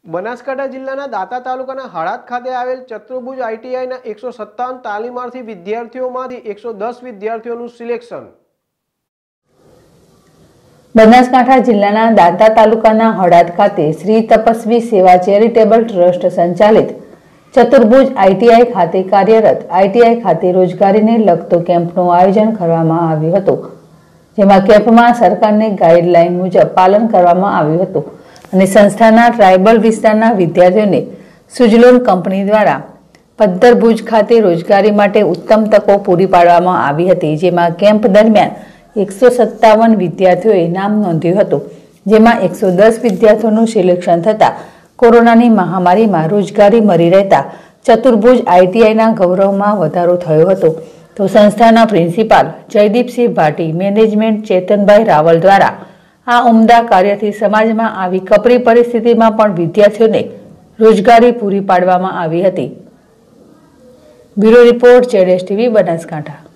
બનાસકાંઠા જિલ્લાના દાંતા તાલુકાના હળાદ ખાતે આવેલ ચતુર્ભુજ આઈટીઆઈના 157 તાલીમાર્થી વિદ્યાર્થીઓમાંથી 110 વિદ્યાર્થીઓનું સિલેક્શન। બનાસકાંઠા જિલ્લાના દાંતા તાલુકાના હળાદ ખાતે શ્રી તપસ્વી સેવા ચેરિટેબલ ટ્રસ્ટ સંચાલિત ચતુર્ભુજ આઈટીઆઈ ખાતે કાર્યરત આઈટીઆઈ ખાતે રોજગારીને લગતો કેમ્પનું આયોજન કરવામાં આવ્યું હતું, જેમાં કેમ્પમાં સરકારની ગાઈડલાઈન મુજબ પાલન કરવામાં આવ્યું હતું અને સંસ્થાના ટ્રાઇબલ વિસ્તારના વિદ્યાર્થીઓને સુજલોન કંપની દ્વારા પદ્ધર ભુજ ખાતે રોજગારી માટે ઉત્તમ તકો પૂરી પાડવામાં આવી હતી, જેમાં કેમ્પ દરમિયાન 157 વિદ્યાર્થીઓએ નામ નોંધ્યું હતું, જેમાં 110 વિદ્યાર્થીઓનું સિલેક્શન થતાં કોરોનાની મહામારીમાં રોજગારી મળી રહેતા ચતુર્ભુજ આઈટીઆઈના ગૌરવમાં વધારો થયો હતો। તો સંસ્થાના પ્રિન્સિપાલ જયદીપસિંહ ભાટી, મેનેજમેન્ટ ચેતનભાઈ રાવલ દ્વારા આ ઉમદા કાર્યથી સમાજમાં આવી કપરી પરિસ્થિતિમાં પણ વિદ્યાર્થીઓને રોજગારી પૂરી પાડવામાં આવી હતી। Bureau report, ZSTV Banaskantha.